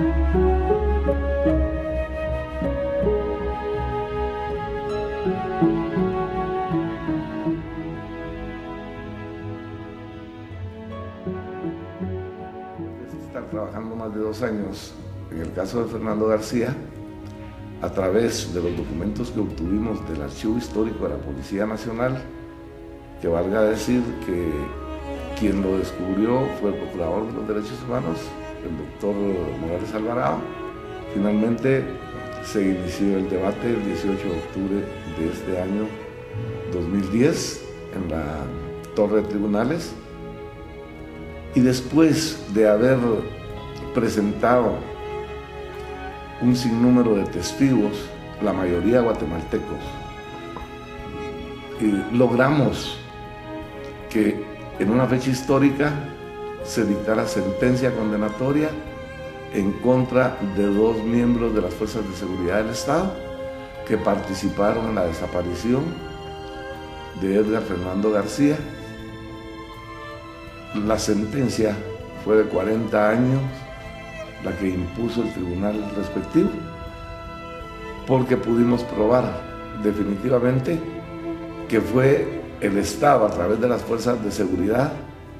Estar trabajando más de 2 años en el caso de Fernando García, a través de los documentos que obtuvimos del Archivo Histórico de la Policía Nacional, que valga decir que quien lo descubrió fue el Procurador de los Derechos Humanos, el doctor Morales Alvarado. Finalmente se inició el debate el 18 de octubre de este año 2010 en la Torre de Tribunales, y después de haber presentado un sinnúmero de testigos, la mayoría guatemaltecos, logramos que en una fecha histórica se dictara sentencia condenatoria en contra de 2 miembros de las Fuerzas de Seguridad del Estado que participaron en la desaparición de Edgar Fernando García. La sentencia fue de 40 años, la que impuso el tribunal respectivo, porque pudimos probar definitivamente que fue el Estado, a través de las fuerzas de seguridad,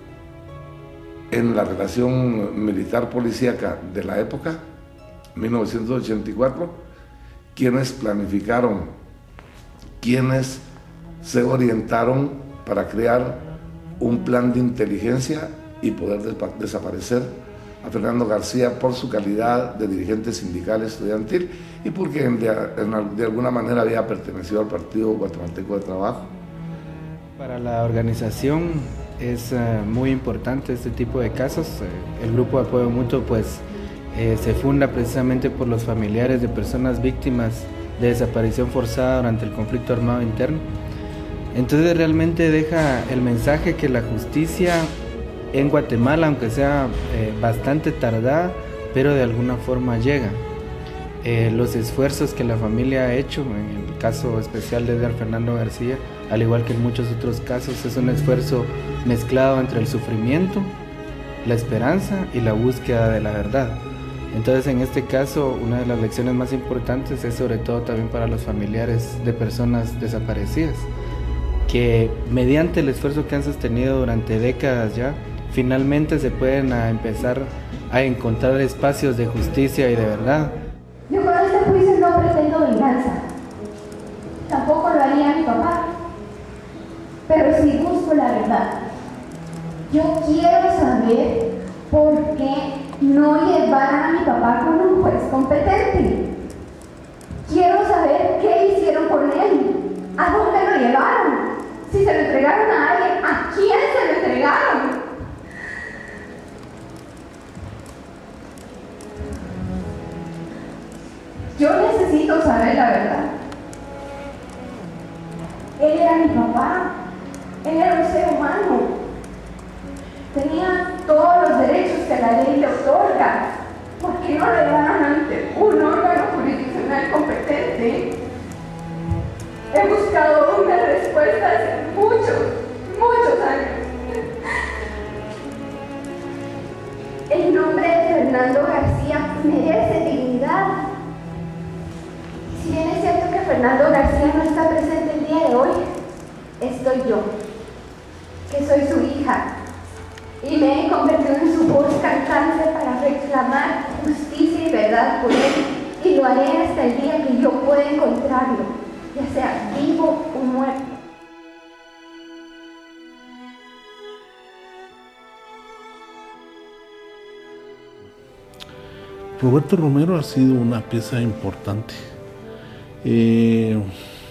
en la relación militar-policíaca de la época, 1984, quienes planificaron, quienes se orientaron para crear un plan de inteligencia y poder desaparecer a Fernando García por su calidad de dirigente sindical estudiantil y porque de alguna manera había pertenecido al Partido Guatemalteco de Trabajo. Para la organización es muy importante este tipo de casos. El Grupo de Apoyo Mutuo se funda precisamente por los familiares de personas víctimas de desaparición forzada durante el conflicto armado interno. Entonces realmente deja el mensaje que la justicia en Guatemala, aunque sea bastante tardada, pero de alguna forma llega. Los esfuerzos que la familia ha hecho, en el caso especial de Edgar Fernando García, al igual que en muchos otros casos, es un esfuerzo mezclado entre el sufrimiento, la esperanza y la búsqueda de la verdad. Entonces, en este caso, una de las lecciones más importantes es sobre todo también para los familiares de personas desaparecidas, que mediante el esfuerzo que han sostenido durante décadas ya, finalmente se pueden empezar a encontrar espacios de justicia y de verdad. Yo con este juicio no pretendo venganza, tampoco lo haría mi papá, pero sí busco la verdad. Yo quiero saber por qué no llevaron a mi papá con un juez competente. Quiero saber qué hicieron con él, a dónde lo llevaron, si se lo entregaron a alguien, a quién se lo entregaron. Yo necesito saber la verdad. Él era mi papá, él era un ser humano, tenía todos los derechos que la ley le otorga. ¿Por qué no lo llevaron ante un órgano jurisdiccional competente? He buscado una respuesta hace muchos años. El nombre de Fernando García merece dignidad. Si bien es cierto que Fernando García no está presente el día de hoy, estoy yo, que soy su hija, y me he convertido en su voz cantante para reclamar justicia y verdad por él, y lo haré hasta el día que yo pueda encontrarlo, ya sea vivo o muerto. Roberto Romero ha sido una pieza importante que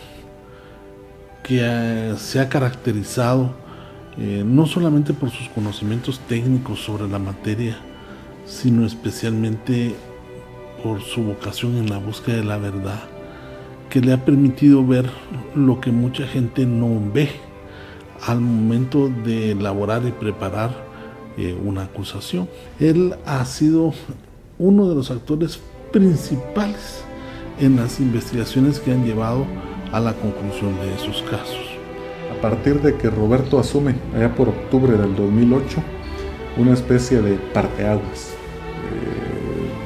se ha caracterizado no solamente por sus conocimientos técnicos sobre la materia, sino especialmente por su vocación en la búsqueda de la verdad, que le ha permitido ver lo que mucha gente no ve al momento de elaborar y preparar una acusación. Él ha sido uno de los actores principales en las investigaciones que han llevado a la conclusión de esos casos. A partir de que Roberto asume, allá por octubre del 2008, una especie de parteaguas,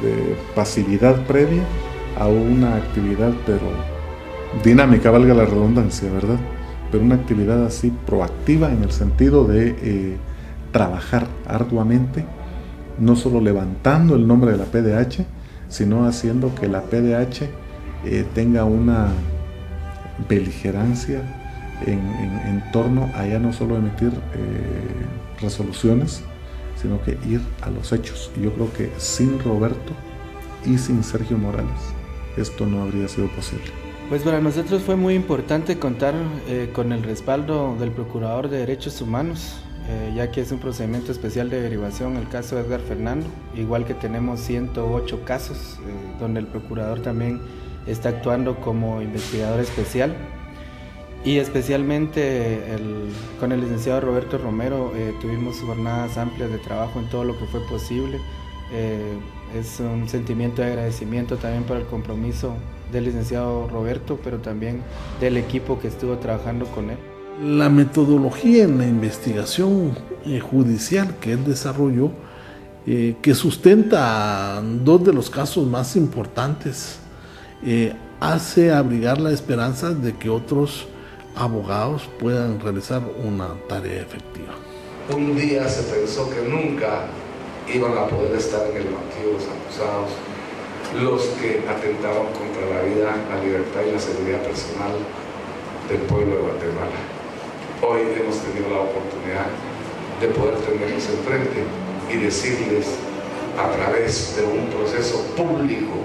de pasividad previa a una actividad, pero dinámica, valga la redundancia, ¿verdad? Pero una actividad así proactiva en el sentido de trabajar arduamente, no solo levantando el nombre de la PDH, sino haciendo que la PDH tenga una beligerancia en torno a ya no solo emitir resoluciones, sino que ir a los hechos. Y yo creo que sin Roberto y sin Sergio Morales esto no habría sido posible. Pues para nosotros fue muy importante contar con el respaldo del Procurador de Derechos Humanos, ya que es un procedimiento especial de derivación el caso de Edgar Fernando, igual que tenemos 108 casos donde el Procurador también está actuando como investigador especial. Y especialmente con el licenciado Roberto Romero tuvimos jornadas amplias de trabajo en todo lo que fue posible. Es un sentimiento de agradecimiento también por el compromiso del licenciado Roberto, pero también del equipo que estuvo trabajando con él. La metodología en la investigación judicial que él desarrolló, que sustenta dos de los casos más importantes, hace abrigar la esperanza de que otros abogados puedan realizar una tarea efectiva. Un día se pensó que nunca iban a poder estar en el banquillo los acusados, los que atentaban contra la vida, la libertad y la seguridad personal del pueblo de Guatemala. Hoy hemos tenido la oportunidad de poder tenerlos enfrente y decirles a través de un proceso público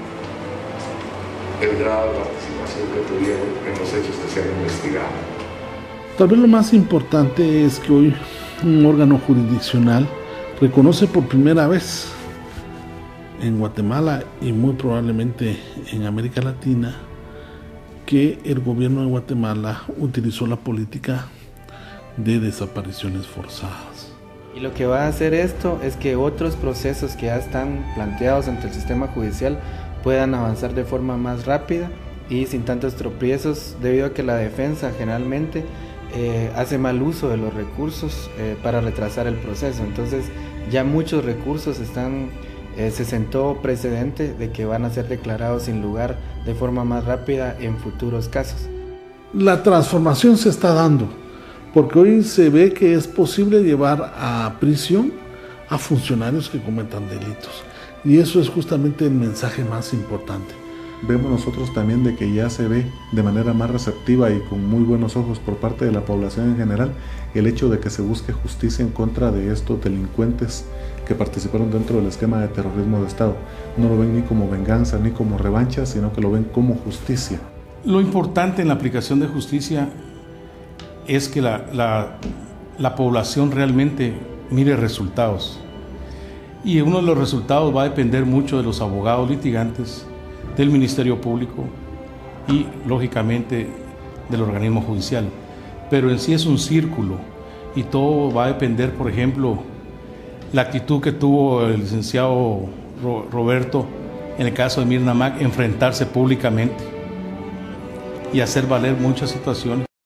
el grado de participación que tuvieron en los hechos que se han investigado. Tal vez lo más importante es que hoy un órgano jurisdiccional reconoce por primera vez en Guatemala y muy probablemente en América Latina que el gobierno de Guatemala utilizó la política de desapariciones forzadas. Y lo que va a hacer esto es que otros procesos que ya están planteados ante el sistema judicial puedan avanzar de forma más rápida y sin tantos tropiezos, debido a que la defensa generalmente hace mal uso de los recursos para retrasar el proceso. Entonces ya muchos recursos se sentó precedente de que van a ser declarados sin lugar de forma más rápida en futuros casos. La transformación se está dando, porque hoy se ve que es posible llevar a prisión a funcionarios que cometan delitos. Y eso es justamente el mensaje más importante. Vemos nosotros también de que ya se ve de manera más receptiva y con muy buenos ojos por parte de la población en general el hecho de que se busque justicia en contra de estos delincuentes que participaron dentro del esquema de terrorismo de Estado. No lo ven ni como venganza ni como revancha, sino que lo ven como justicia. Lo importante en la aplicación de justicia es que la población realmente mire resultados. Y uno de los resultados va a depender mucho de los abogados litigantes, del Ministerio Público y, lógicamente, del organismo judicial. Pero en sí es un círculo y todo va a depender, por ejemplo, la actitud que tuvo el licenciado Roberto en el caso de Mirna Mac, enfrentarse públicamente y hacer valer muchas situaciones.